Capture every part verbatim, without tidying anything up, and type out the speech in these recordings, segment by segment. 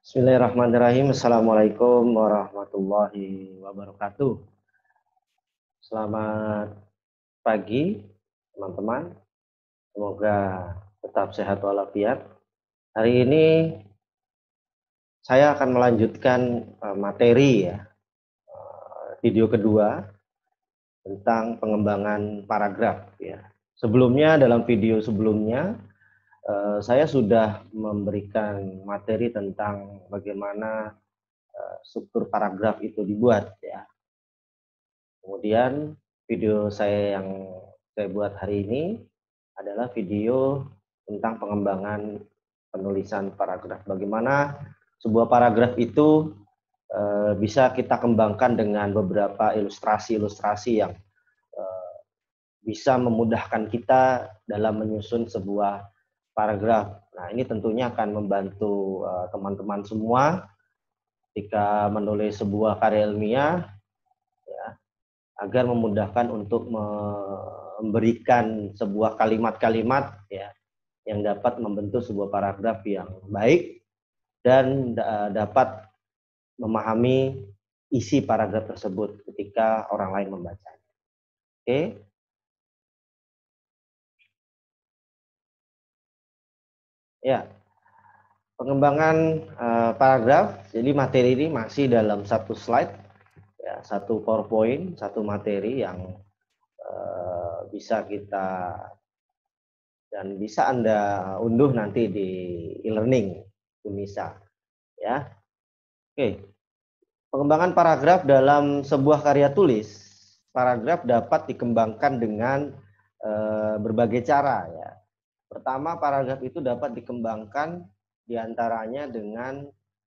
Bismillahirrahmanirrahim. Assalamualaikum warahmatullahi wabarakatuh. Selamat pagi, teman-teman. Semoga tetap sehat walafiat. Hari ini saya akan melanjutkan materi ya, video kedua tentang pengembangan paragraf ya. Sebelumnya dalam video sebelumnya saya sudah memberikan materi tentang bagaimana struktur paragraf itu dibuat ya. Kemudian video saya yang saya buat hari ini adalah video tentang pengembangan penulisan paragraf. Bagaimana sebuah paragraf itu e, bisa kita kembangkan dengan beberapa ilustrasi-ilustrasi yang e, bisa memudahkan kita dalam menyusun sebuah paragraf. Nah, ini tentunya akan membantu teman-teman e, semua ketika menulis sebuah karya ilmiah ya, agar memudahkan untuk memberikan sebuah kalimat-kalimat ya yang dapat membentuk sebuah paragraf yang baik dan dapat memahami isi paragraf tersebut ketika orang lain membacanya. Oke. Ya. Pengembangan uh, paragraf, jadi materi ini masih dalam satu slide, ya, satu PowerPoint, satu materi yang uh, bisa kita dan bisa Anda unduh nanti di e-learning Unisa. Ya. Oke. Pengembangan paragraf dalam sebuah karya tulis, paragraf dapat dikembangkan dengan uh, berbagai cara ya. Pertama, paragraf itu dapat dikembangkan diantaranya dengan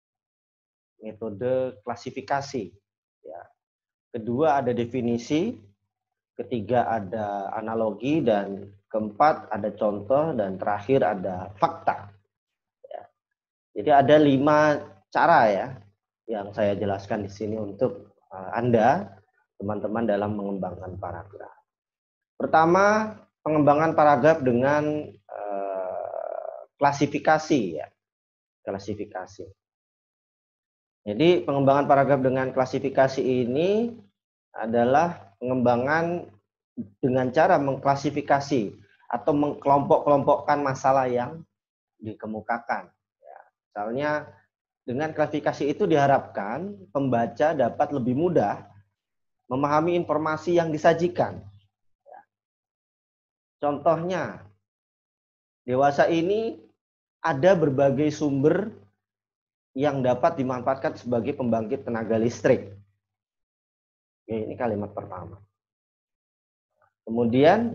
metode klasifikasi. Ya. Kedua ada definisi, ketiga ada analogi, dan keempat ada contoh, dan terakhir ada fakta. Ya. Jadi ada lima cara ya yang saya jelaskan di sini untuk Anda, teman-teman, dalam mengembangkan paragraf. Pertama, pengembangan paragraf dengan uh, klasifikasi ya. klasifikasi. Jadi pengembangan paragraf dengan klasifikasi ini adalah pengembangan dengan cara mengklasifikasi atau mengkelompok-kelompokkan masalah yang dikemukakan. Ya, misalnya dengan klasifikasi itu diharapkan pembaca dapat lebih mudah memahami informasi yang disajikan. Ya. Contohnya, dewasa ini ada berbagai sumber yang dapat dimanfaatkan sebagai pembangkit tenaga listrik. Oke, ini kalimat pertama. Kemudian,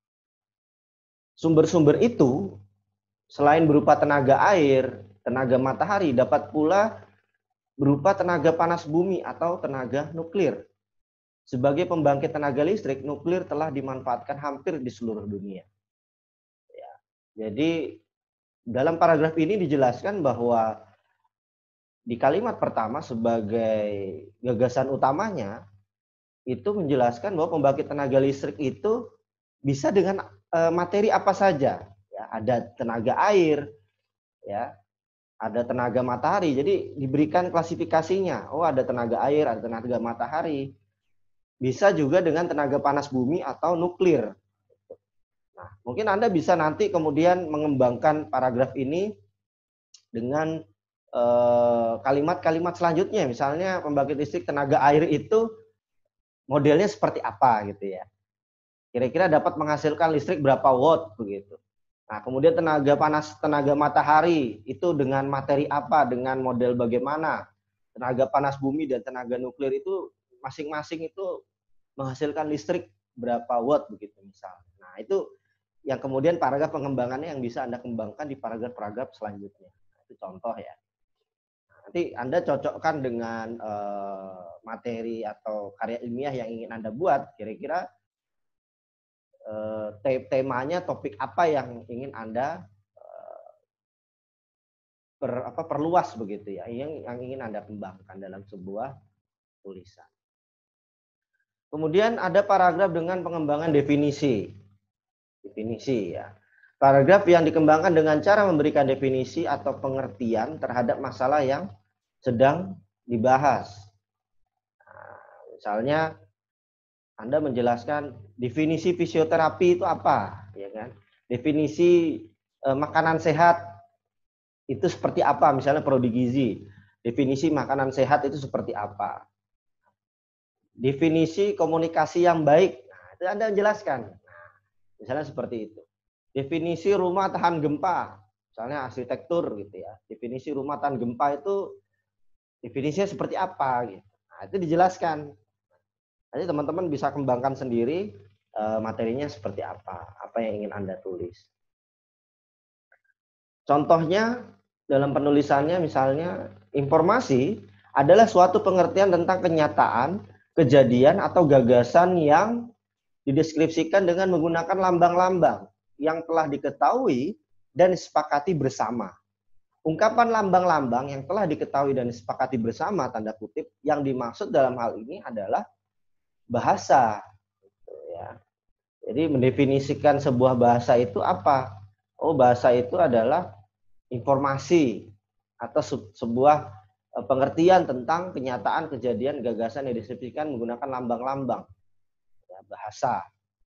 sumber-sumber itu selain berupa tenaga air, tenaga matahari, dapat pula berupa tenaga panas bumi atau tenaga nuklir. Sebagai pembangkit tenaga listrik, nuklir telah dimanfaatkan hampir di seluruh dunia. Ya, jadi dalam paragraf ini dijelaskan bahwa di kalimat pertama sebagai gagasan utamanya itu menjelaskan bahwa pembangkit tenaga listrik itu bisa dengan e, materi apa saja. Ya, ada tenaga air, ya, ada tenaga matahari. Jadi diberikan klasifikasinya. Oh, ada tenaga air, ada tenaga matahari. Bisa juga dengan tenaga panas bumi atau nuklir. Nah, mungkin Anda bisa nanti kemudian mengembangkan paragraf ini dengan kalimat-kalimat eh, selanjutnya. Misalnya pembangkit listrik tenaga air itu modelnya seperti apa gitu ya. Kira-kira dapat menghasilkan listrik berapa watt begitu. Nah, kemudian tenaga panas, tenaga matahari itu dengan materi apa, dengan model bagaimana. Tenaga panas bumi dan tenaga nuklir itu masing-masing itu menghasilkan listrik berapa watt begitu misalnya. Nah, itu yang kemudian paragraf pengembangannya yang bisa Anda kembangkan di paragraf-paragraf selanjutnya. Nah, itu contoh ya. Nanti Anda cocokkan dengan uh, materi atau karya ilmiah yang ingin Anda buat, kira-kira uh, temanya topik apa yang ingin Anda uh, per, apa, perluas begitu ya, yang, yang ingin Anda kembangkan dalam sebuah tulisan. Kemudian ada paragraf dengan pengembangan definisi. Definisi ya. Paragraf yang dikembangkan dengan cara memberikan definisi atau pengertian terhadap masalah yang sedang dibahas. Nah, misalnya Anda menjelaskan definisi fisioterapi itu apa, ya kan? Definisi eh, makanan sehat itu seperti apa, misalnya prodi gizi. Definisi makanan sehat itu seperti apa? Definisi komunikasi yang baik, nah, itu Anda menjelaskan. Nah, misalnya seperti itu. Definisi rumah tahan gempa, misalnya arsitektur gitu ya. Definisi rumah tahan gempa itu definisinya seperti apa gitu. Nah, itu dijelaskan. Nanti teman-teman bisa kembangkan sendiri uh, materinya seperti apa, apa yang ingin Anda tulis. Contohnya dalam penulisannya misalnya informasi adalah suatu pengertian tentang kenyataan, kejadian atau gagasan yang dideskripsikan dengan menggunakan lambang-lambang yang telah diketahui dan disepakati bersama. Ungkapan lambang-lambang yang telah diketahui dan disepakati bersama, tanda kutip, yang dimaksud dalam hal ini adalah bahasa. Gitu ya. Jadi mendefinisikan sebuah bahasa itu apa? Oh, bahasa itu adalah informasi atau sebuah pengertian tentang kenyataan, kejadian, gagasan yang disebutkan menggunakan lambang-lambang. Ya, bahasa.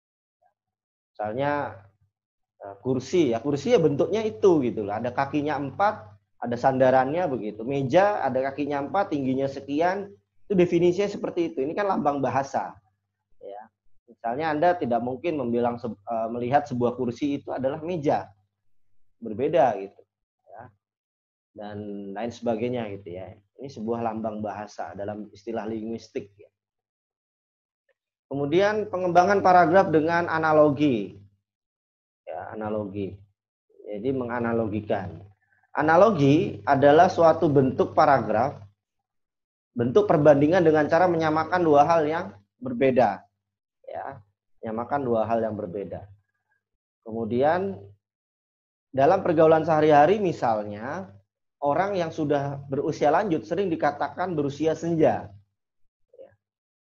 Misalnya kursi, ya kursi ya bentuknya itu gitu lah. Ada kakinya empat, ada sandarannya begitu. Meja ada kakinya empat, tingginya sekian. Itu definisinya seperti itu. Ini kan lambang bahasa. Ya. Misalnya Anda tidak mungkin membilang melihat sebuah kursi itu adalah meja. Berbeda gitu. Ya. Dan lain sebagainya gitu ya. Ini sebuah lambang bahasa dalam istilah linguistik. Ya. Kemudian pengembangan paragraf dengan analogi. Ya, analogi. Jadi menganalogikan. Analogi adalah suatu bentuk paragraf, bentuk perbandingan dengan cara menyamakan dua hal yang berbeda. Ya, menyamakan dua hal yang berbeda. Kemudian dalam pergaulan sehari-hari misalnya, orang yang sudah berusia lanjut sering dikatakan berusia senja. Ya.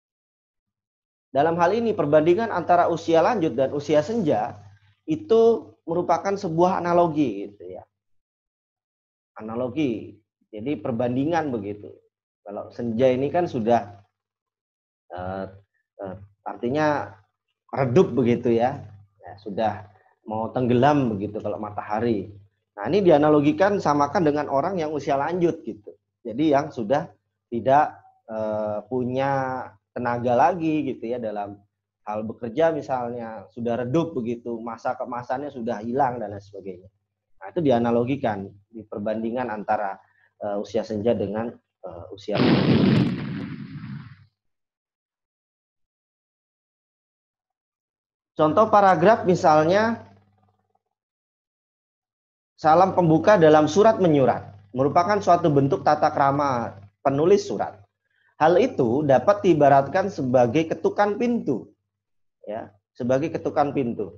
Dalam hal ini perbandingan antara usia lanjut dan usia senja itu merupakan sebuah analogi gitu ya. Analogi. Jadi perbandingan begitu. Kalau senja ini kan sudah uh, uh, artinya redup begitu ya. Ya. Sudah mau tenggelam begitu kalau matahari. Nah, ini dianalogikan samakan dengan orang yang usia lanjut gitu. Jadi yang sudah tidak uh, punya tenaga lagi gitu ya dalam hal bekerja misalnya, sudah redup begitu, masa keemasannya sudah hilang dan lain sebagainya. Nah, itu dianalogikan di perbandingan antara uh, usia senja dengan uh, usia lanjut. Contoh paragraf misalnya, salam pembuka dalam surat menyurat merupakan suatu bentuk tata krama penulis surat. Hal itu dapat diibaratkan sebagai ketukan pintu. Ya, sebagai ketukan pintu.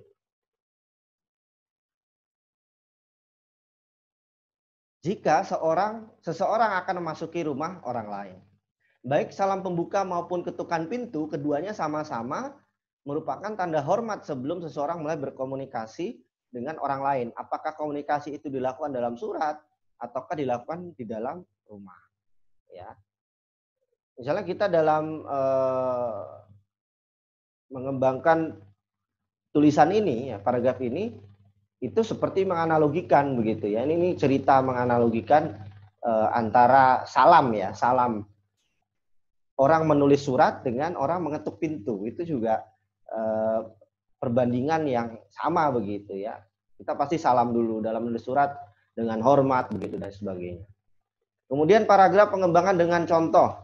Jika seorang seseorang akan memasuki rumah orang lain, baik salam pembuka maupun ketukan pintu, keduanya sama-sama merupakan tanda hormat sebelum seseorang mulai berkomunikasi dengan orang lain. Apakah komunikasi itu dilakukan dalam surat ataukah dilakukan di dalam rumah? Ya, misalnya kita dalam eh, mengembangkan tulisan ini, ya, paragraf ini, itu seperti menganalogikan begitu ya. Ini, ini cerita menganalogikan eh, antara salam ya, salam orang menulis surat dengan orang mengetuk pintu. Itu juga eh, perbandingan yang sama begitu ya. Kita pasti salam dulu dalam menulis surat dengan hormat begitu dan sebagainya. Kemudian paragraf pengembangan dengan contoh.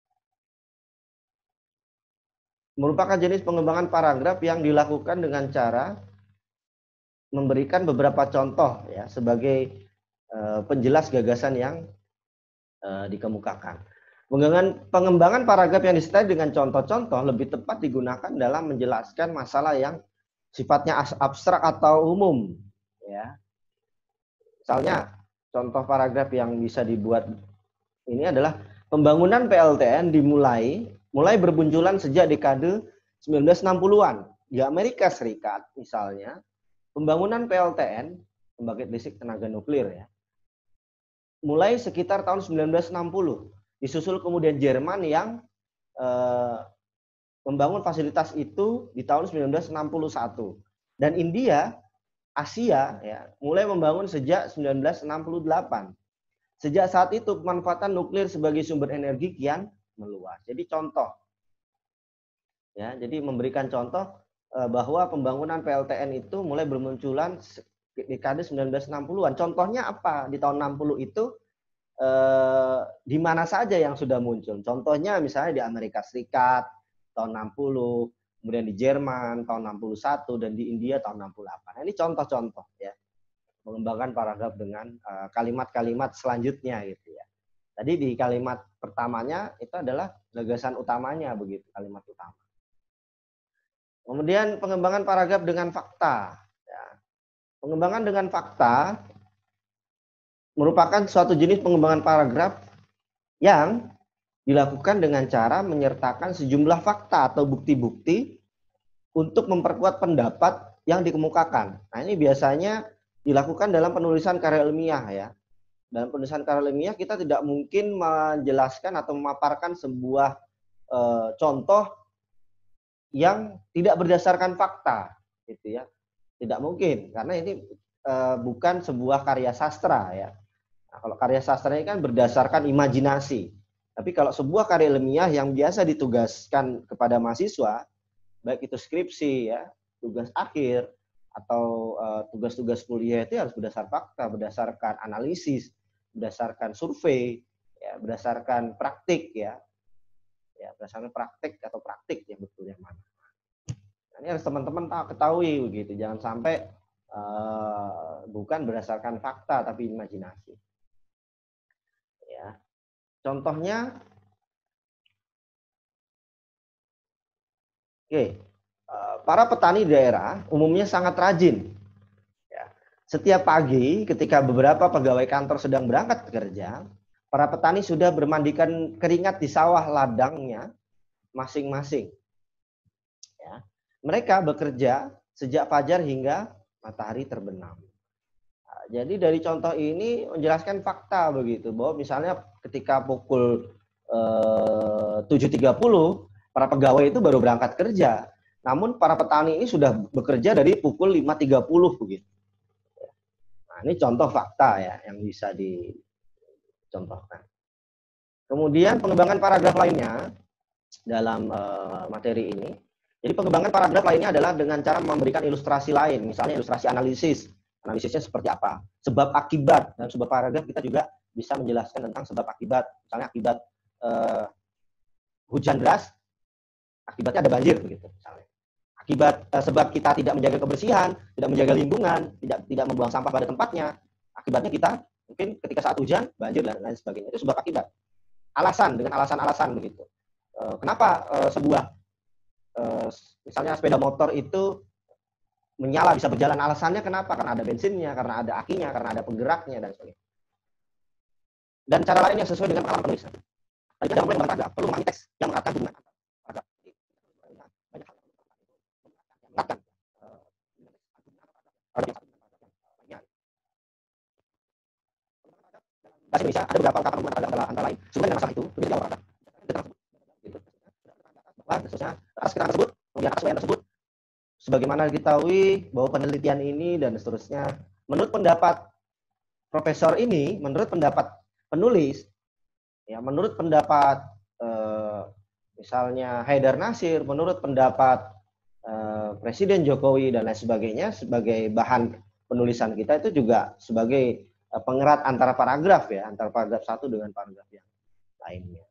Merupakan jenis pengembangan paragraf yang dilakukan dengan cara memberikan beberapa contoh ya sebagai uh, penjelas gagasan yang uh, dikemukakan. Pengembangan, pengembangan paragraf yang disertai dengan contoh-contoh lebih tepat digunakan dalam menjelaskan masalah yang sifatnya abstrak atau umum. Ya. Misalnya contoh paragraf yang bisa dibuat ini adalah pembangunan P L T N dimulai mulai berbunculan sejak dekade sembilan belas enam puluhan di Amerika Serikat misalnya. pembangunan P L T N, pembangkit listrik tenaga nuklir ya, mulai sekitar tahun sembilan belas enam puluh. Disusul kemudian Jerman yang eh, membangun fasilitas itu di tahun sembilan belas enam puluh satu. Dan India, Asia ya, mulai membangun sejak sembilan belas enam puluh delapan. Sejak saat itu pemanfaatan nuklir sebagai sumber energi kian meluas. Jadi contoh ya, jadi memberikan contoh eh, bahwa pembangunan P L T N itu mulai bermunculan dekade sembilan belas enam puluhan. Contohnya apa? Di tahun enam puluh itu eh, di mana saja yang sudah muncul. Contohnya misalnya di Amerika Serikat tahun enam puluh, kemudian di Jerman tahun enam puluh satu, dan di India tahun enam puluh delapan. Nah, ini contoh-contoh ya, mengembangkan paragraf dengan kalimat-kalimat uh, selanjutnya gitu ya. Tadi di kalimat pertamanya itu adalah gagasan utamanya begitu, kalimat utama. Kemudian pengembangan paragraf dengan fakta. Ya. Pengembangan dengan fakta merupakan suatu jenis pengembangan paragraf yang dilakukan dengan cara menyertakan sejumlah fakta atau bukti-bukti untuk memperkuat pendapat yang dikemukakan. Nah, ini biasanya dilakukan dalam penulisan karya ilmiah ya. Dalam penulisan karya ilmiah kita tidak mungkin menjelaskan atau memaparkan sebuah e, contoh yang tidak berdasarkan fakta, gitu ya. Tidak mungkin karena ini e, bukan sebuah karya sastra ya. Nah, kalau karya sastra ini kan berdasarkan imajinasi. Tapi kalau sebuah karya ilmiah yang biasa ditugaskan kepada mahasiswa, baik itu skripsi ya, tugas akhir atau tugas-tugas uh, kuliah itu harus berdasar fakta, berdasarkan analisis, berdasarkan survei, ya, berdasarkan praktik ya, ya berdasarkan praktik atau praktik yang betul yang mana. Nah, ini harus teman-teman ketahui begitu, jangan sampai uh, bukan berdasarkan fakta tapi imajinasi. Ya, contohnya, oke. Para petani daerah umumnya sangat rajin. Ya. Setiap pagi ketika beberapa pegawai kantor sedang berangkat bekerja, para petani sudah bermandikan keringat di sawah ladangnya masing-masing. Ya. Mereka bekerja sejak fajar hingga matahari terbenam. Nah, jadi dari contoh ini menjelaskan fakta begitu, bahwa misalnya ketika pukul eh, tujuh tiga puluh para pegawai itu baru berangkat kerja. Namun para petani ini sudah bekerja dari pukul lima tiga puluh begitu. Nah, ini contoh fakta ya yang bisa dicontohkan. Kemudian pengembangan paragraf lainnya dalam uh, materi ini. Jadi pengembangan paragraf lainnya adalah dengan cara memberikan ilustrasi lain, misalnya ilustrasi analisis. Analisisnya seperti apa? Sebab akibat. Dalam sebuah paragraf kita juga bisa menjelaskan tentang sebab akibat. Misalnya akibat uh, hujan deras, akibatnya ada banjir begitu misalnya. Akibat eh, sebab kita tidak menjaga kebersihan, tidak menjaga lingkungan, tidak tidak membuang sampah pada tempatnya, akibatnya kita mungkin ketika saat hujan banjir dan lain sebagainya. Itu sebab akibat. Alasan dengan alasan-alasan begitu. E, kenapa e, sebuah e, misalnya sepeda motor itu menyala bisa berjalan, alasannya kenapa? Karena ada bensinnya, karena ada akinya, karena ada penggeraknya dan sebagainya. Dan cara lain yang sesuai dengan pengalaman penulis. Tadi kita mulai mengatakan perlu memahami teks yang mengatakan hubungan antara bahkan bahasa Indonesia ada beberapa ungkapan hubungan antara, antara lain sehubungan dengan masalah itu lebih jauh orang khususnya atas keterangan tersebut, kemudian atas uraian tersebut, sebagaimana diketahui bahwa penelitian ini dan seterusnya, menurut pendapat profesor ini, menurut pendapat penulis, ya menurut pendapat eh, misalnya Haidar Nasir, menurut pendapat Presiden Jokowi dan lain sebagainya, sebagai bahan penulisan kita itu juga sebagai pengerat antara paragraf ya, antara paragraf satu dengan paragraf yang lainnya.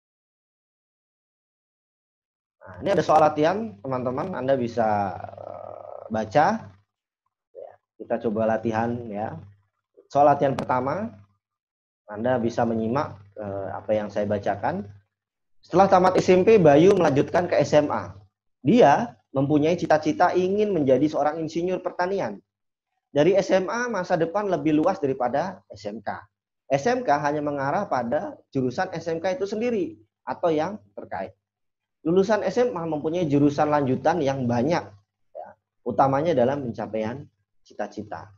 Nah, ini ada soal latihan, teman-teman, Anda bisa baca. Ya, kita coba latihan ya. Soal latihan pertama, Anda bisa menyimak eh, apa yang saya bacakan. Setelah tamat S M P, Bayu melanjutkan ke S M A. Dia mempunyai cita-cita ingin menjadi seorang insinyur pertanian. Dari S M A, masa depan lebih luas daripada S M K. S M K hanya mengarah pada jurusan S M K itu sendiri atau yang terkait. Lulusan S M A mempunyai jurusan lanjutan yang banyak, ya, utamanya dalam pencapaian cita-cita.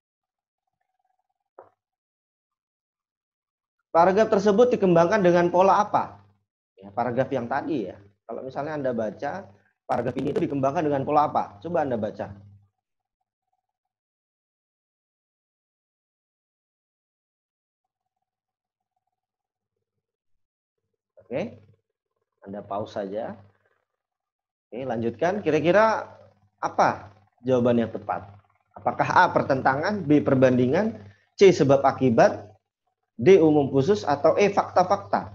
Paragraf tersebut dikembangkan dengan pola apa? Ya, paragraf yang tadi ya. Kalau misalnya Anda baca, paragraf ini itu dikembangkan dengan pola apa? Coba Anda baca. Oke, Anda pause saja. Oke, lanjutkan. Kira-kira apa jawaban yang tepat? Apakah A, pertentangan, B, perbandingan, C, sebab akibat, D, umum khusus, atau E, fakta-fakta?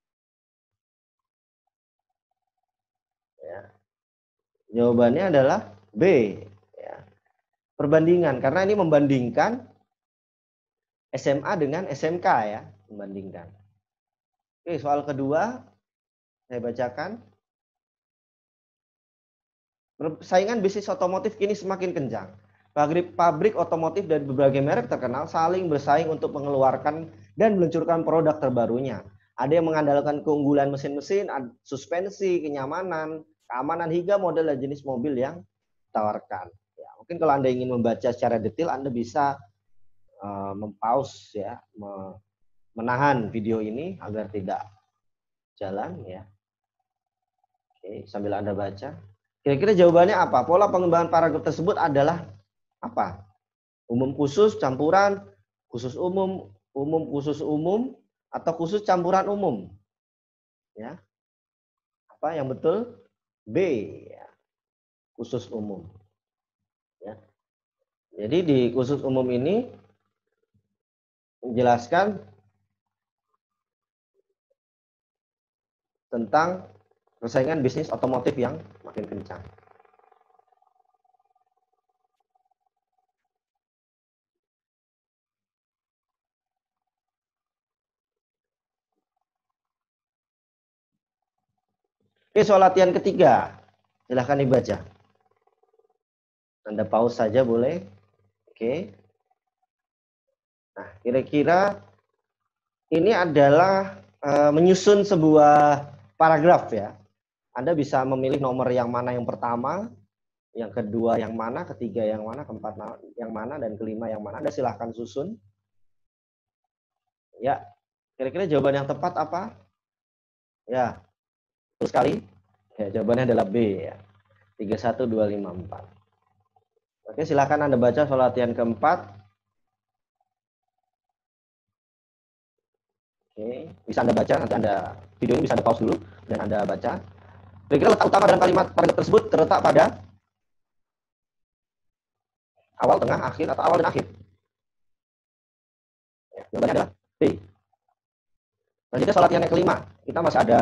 Ya. Jawabannya adalah B. Ya. Perbandingan, karena ini membandingkan S M A dengan S M K ya, membandingkan. Oke, soal kedua saya bacakan. Persaingan bisnis otomotif kini semakin kencang. Pabrik, pabrik otomotif dari berbagai merek terkenal saling bersaing untuk mengeluarkan dan meluncurkan produk terbarunya. Ada yang mengandalkan keunggulan mesin-mesin, suspensi, kenyamanan, keamanan, hingga model dan jenis mobil yang ditawarkan. Ya, mungkin kalau Anda ingin membaca secara detail, Anda bisa uh, mempause ya, menahan video ini agar tidak jalan ya. Oke, sambil Anda baca. Kira-kira jawabannya apa? Pola pengembangan paragraf tersebut adalah apa? Umum khusus, campuran, khusus umum, umum khusus umum, atau khusus campuran umum? Ya. Apa yang betul? B, ya. Khusus umum. Ya. Jadi di khusus umum ini menjelaskan tentang persaingan bisnis otomotif yang makin kencang. Oke, soal latihan ketiga. Silahkan dibaca. Anda pause saja boleh. Oke. Nah, kira-kira ini adalah e, menyusun sebuah paragraf ya. Anda bisa memilih nomor yang mana yang pertama, yang kedua yang mana, ketiga yang mana, keempat yang mana, dan kelima yang mana. Anda silahkan susun. Ya, kira-kira jawaban yang tepat apa? Ya, betul sekali. Ya, jawabannya adalah B ya. tiga satu dua lima empat. Oke, silakan Anda baca soal latihan keempat. Oke, bisa Anda baca, nanti Anda video ini bisa Anda pause dulu dan Anda baca. Kira-kira letak utama dalam kalimat paragraf tersebut terletak pada awal, tengah, akhir, atau awal dan akhir? Ya, jawabannya adalah B. Selanjutnya soal latihan yang kelima. Kita masih ada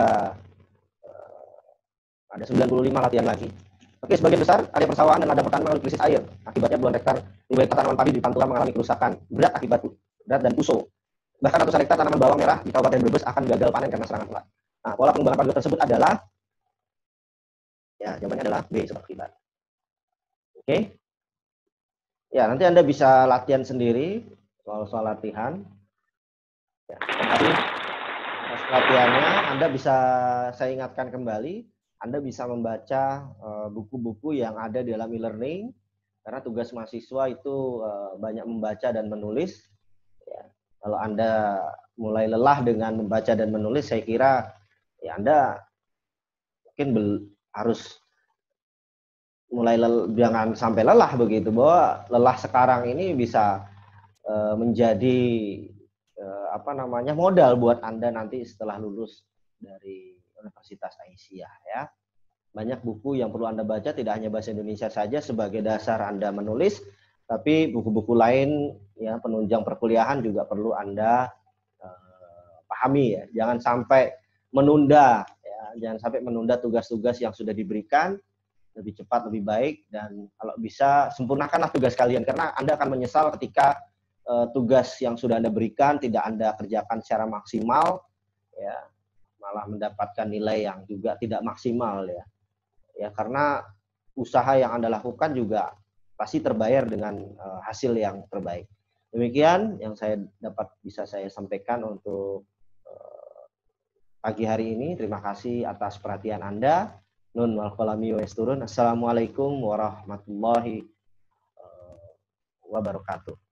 ada sembilan puluh lima latihan lagi. Oke, sebagian besar area persawahan dan ladang pertanian mengalami krisis air. Akibatnya puluhan hektar ribuan hektar tanaman padi di Pantura mengalami kerusakan berat akibat berat dan puso. Bahkan ratusan hektar tanaman bawang merah di Kabupaten Brebes akan gagal panen karena serangan ulat. Nah, pola pengembangan paragraf tersebut adalah, ya, jawabannya adalah B, sebab akibat. Oke. Ya, nanti Anda bisa latihan sendiri soal-soal latihan. Ya, tapi latihannya Anda bisa, saya ingatkan kembali, Anda bisa membaca buku-buku uh, yang ada di dalam e-learning, karena tugas mahasiswa itu uh, banyak membaca dan menulis. Ya, kalau Anda mulai lelah dengan membaca dan menulis, saya kira ya Anda mungkin harus mulai lel, jangan sampai lelah begitu, bahwa lelah sekarang ini bisa uh, menjadi uh, apa namanya modal buat Anda nanti setelah lulus dari Universitas Aisyah ya. Banyak buku yang perlu Anda baca, tidak hanya bahasa Indonesia saja sebagai dasar Anda menulis, tapi buku-buku lain ya penunjang perkuliahan juga perlu Anda uh, pahami ya. Jangan sampai menunda ya, jangan sampai menunda tugas-tugas yang sudah diberikan. Lebih cepat, lebih baik, dan kalau bisa sempurnakanlah tugas kalian, karena Anda akan menyesal ketika uh, tugas yang sudah Anda berikan tidak Anda kerjakan secara maksimal ya, malah mendapatkan nilai yang juga tidak maksimal ya. Ya, karena usaha yang Anda lakukan juga pasti terbayar dengan uh, hasil yang terbaik. Demikian yang saya dapat bisa saya sampaikan untuk uh, pagi hari ini. Terima kasih atas perhatian Anda. Nun wal qalami wa yasturun. Assalamualaikum warahmatullahi wabarakatuh.